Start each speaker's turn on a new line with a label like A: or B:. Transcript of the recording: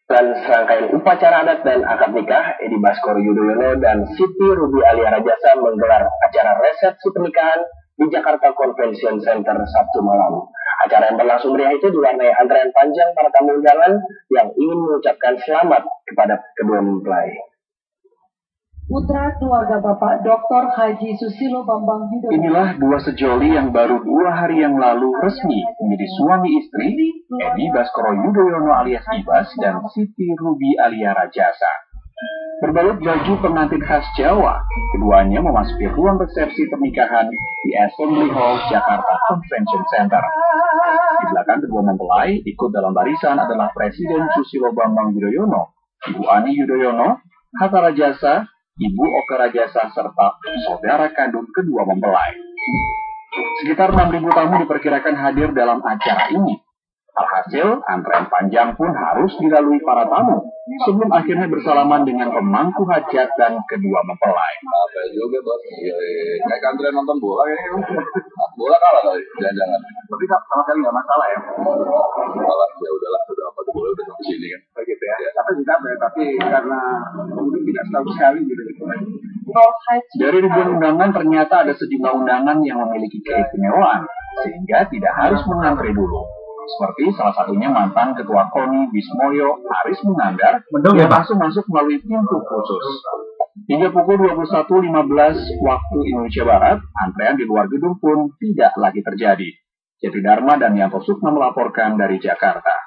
A: Dan serangkaian upacara adat dan akad nikah, Edi Baskoro Yudhoyono dan Siti Ruby Alia Rajasa menggelar acara resepsi pernikahan di Jakarta Convention Center Sabtu malam. Acara yang berlangsung meriah itu diwarnai antrean panjang para tamu undangan yang ingin mengucapkan selamat kepada kedua mempelai.
B: Putra keluarga Bapak Dr. Haji Susilo Bambang Yudhoyono.
C: Inilah dua sejoli yang baru 2 hari yang lalu resmi menjadi suami istri, Edi Baskoro Yudhoyono alias Ibas dan Siti Ruby Alia Rajasa. Berbalut baju pengantin khas Jawa, keduanya memasuki ruang resepsi pernikahan di Assembly Hall Jakarta Convention Center. Di belakang kedua mempelai, ikut dalam barisan adalah Presiden Susilo Bambang Yudhoyono, Ibu Ani Yudhoyono, Hatta Rajasa, Ibu Oka Rajasa, serta saudara kandung kedua mempelai. Sekitar 6.000 tamu diperkirakan hadir dalam acara ini. Alhasil, antrean panjang pun harus dilalui para tamu sebelum akhirnya bersalaman dengan pemangku hajat dan kedua mempelai.
D: Apa juga bos? Kayak antrean nonton bola ya. Bola kalah kali, jangan-jangan.
C: Tapi sama sekali nggak masalah ya.
D: Malah ya udahlah, udah apa bola udah sampai sini kan.
C: Begitu ya. Tapi tidak ya, tapi karena kemudian tidak tahu sekali gitu. Dari ribuan undangan ternyata ada sejumlah undangan yang memiliki keistimewaan sehingga tidak harus mengantre dulu. Seperti salah satunya mantan Ketua KONI Wismoyo Aris Munandar yang langsung masuk melalui pintu khusus. Hingga pukul 21.15 waktu Indonesia Barat, antrean di luar gedung pun tidak lagi terjadi. Jati Dharma dan Yanto Sukma melaporkan dari Jakarta.